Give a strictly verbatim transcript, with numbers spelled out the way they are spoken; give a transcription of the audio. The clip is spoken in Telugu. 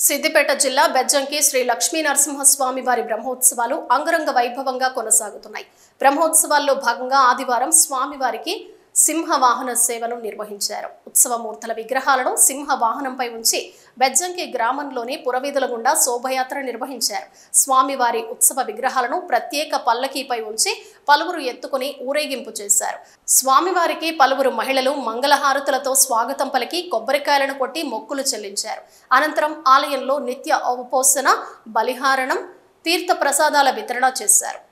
సిద్దిపేట జిల్లా బెజ్జంకి శ్రీ లక్ష్మీ నరసింహస్వామి వారి బ్రహ్మోత్సవాలు అంగరంగ వైభవంగా కొనసాగుతున్నాయి. బ్రహ్మోత్సవాల్లో భాగంగా ఆదివారం స్వామివారికి సింహ వాహన సేవను నిర్వహించారు. ఉత్సవమూర్తుల విగ్రహాలను సింహ వాహనంపై ఉంచి బెజ్జంకి గ్రామంలోని పురవీధుల గుండా శోభయాత్ర నిర్వహించారు. స్వామివారి ఉత్సవ విగ్రహాలను ప్రత్యేక పల్లకీపై ఉంచి పలువురు ఎత్తుకుని ఊరేగింపు చేశారు. స్వామివారికి పలువురు మహిళలు మంగళహారతులతో స్వాగతం పలికి కొబ్బరికాయలను కొట్టి మొక్కులు చెల్లించారు. అనంతరం ఆలయంలో నిత్య ఔపోసన, బలిహారణం, తీర్థ ప్రసాదాల వితరణ చేశారు.